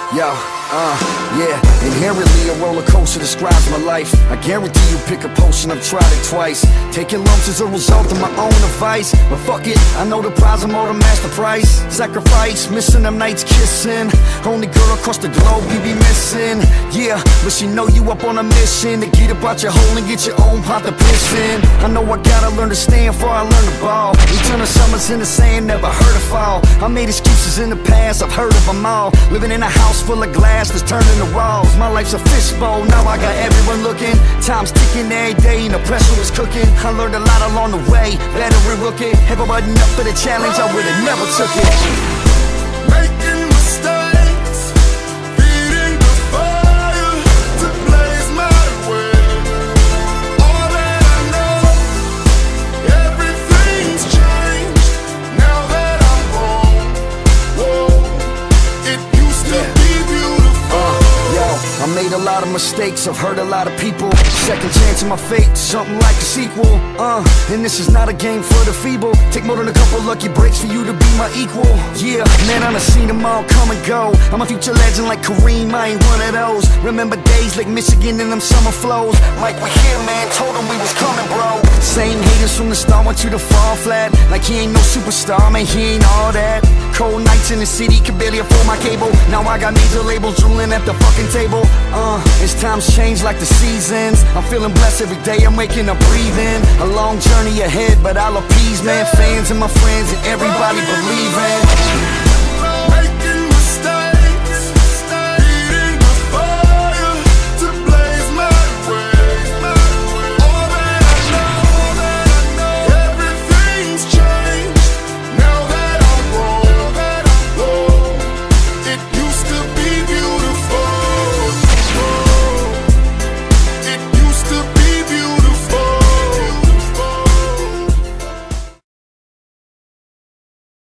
Yeah, inherently a roller coaster describes my life. I guarantee you pick a potion, I've tried it twice. Taking lumps as a result of my own advice. But fuck it, I know the prize, I'm all the master price. Sacrifice, missing them nights kissing. Only girl across the globe you be missing. Yeah, but she know you up on a mission to get up out your hole and get your own pot to piss in. I know I gotta learn to stand before I learn to ball. Eternal summers in the sand, never heard of fall. I made excuses in the past, I've heard of them all. Living in a house full of glass that's turning to walls. My life's a fishbowl, now I got everyone looking. Time's ticking every day and the pressure is cooking. I learned a lot along the way, veteran rookie. Ever button up for the challenge, I would've never took it. Making mistakes, feeding the fire to blaze my way. All that I know, everything's changed now that I'm home. Whoa, it used to be beautiful. I made a lot of mistakes, I've hurt a lot of people. Second chance in my fate, something like a sequel. And this is not a game for the feeble. Take more than a couple lucky breaks for you to be my equal. Yeah, man, I done seen them all come and go. I'm a future legend like Kareem, I ain't one of those. Remember days like Michigan and them summer flows. Mike, we here, man, told him we was coming, bro. Same haters from the start want you to fall flat. Like he ain't no superstar, man, he ain't all that. Cold nights in the city, could barely afford my cable. Now I got major labels drooling at the fucking table. As times change like the seasons, I'm feeling blessed every day, I'm waking up breathing. A long journey ahead, but I'll appease, man. Fans and my friends and everybody believing.